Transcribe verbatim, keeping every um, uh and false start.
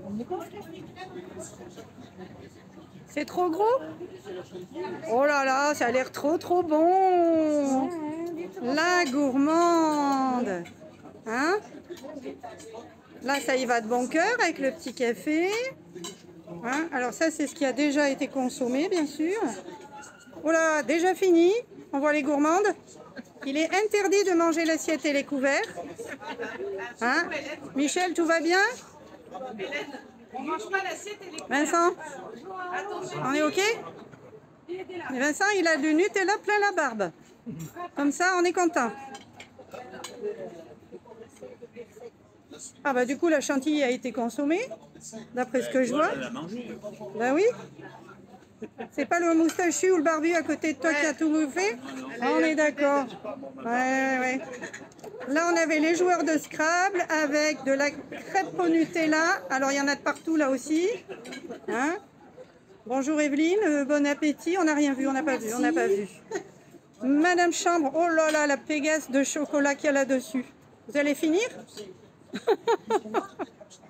C'est trop gros? Oh là là, ça a l'air trop trop bon. La gourmande. Hein? Là, ça y va de bon cœur avec le petit café. Hein? Alors ça, c'est ce qui a déjà été consommé, bien sûr. Oh là, déjà fini. On voit les gourmandes. Il est interdit de manger l'assiette et les couverts. Hein? Michel, tout va bien? On mange pas l'assiette et les couverts. Vincent, on est OK? Et Vincent, il a du Nutella plein la barbe. Comme ça, on est content. Ah bah du coup, la chantilly a été consommée, d'après ce que je vois. Ben oui. C'est pas le moustachu ou le barbu à côté de toi qui a tout bouffé? On est d'accord. Ouais, ouais. Là, on avait les joueurs de Scrabble avec de la crêpe au Nutella. Alors, il y en a de partout là aussi. Hein? Bonjour Evelyne, euh, bon appétit. On n'a rien vu, on n'a pas vu, on n'a pas vu. Madame Chambre, oh là là, la Pégase de chocolat qu'il y a là-dessus. Vous allez finir?